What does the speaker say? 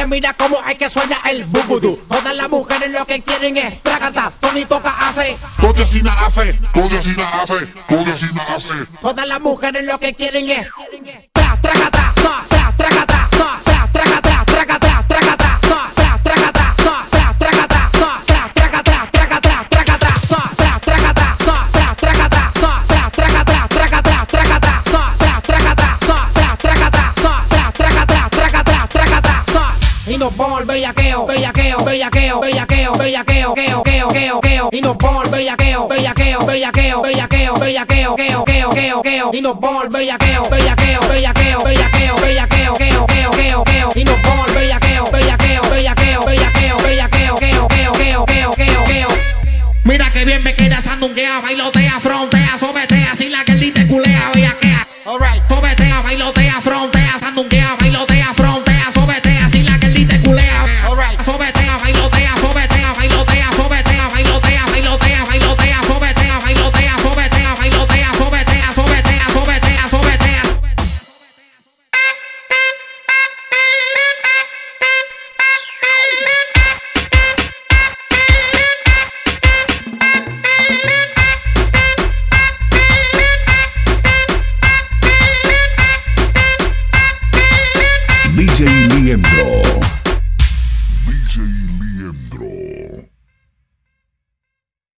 mira cómo es que suena el bugudú. Todas las mujeres lo que quieren es tragata, Tony toca hace. Codecina hace, codecina hace, codecina hace. Todas las mujeres lo que quieren es tra tragata, tra tragata, tra tragata, tragata, tragata, tra tragata, tra tragata, tra tragata, tragata, tragata, tra tragata, tra tragata, tra tragata, tragata, tragata, tra tragata, tra tragata, tra tragata, tragata, tragata. Y nos vamos al bellaqueo, bellaqueo, bellaqueo, bellaqueo, bellaqueo, queo, queo, queo, queo. Y nos vamos al bellaqueo, bellaqueo, bellaqueo, bellaqueo, bellaqueo, queo, queo, queo, queo. Y nos vamos al bellaqueo, bellaqueo, bellaqueo, bellaqueo, bellaqueo, queo, queo, queo, queo. Y nos vamos al bellaqueo, bellaqueo, bellaqueo, bellaqueo, bellaqueo, queo, queo, queo, queo, queo, queo. Mira que bien me queda sandunguea, bailotea, frontea, sometea, si la que el te culea, bellaquea.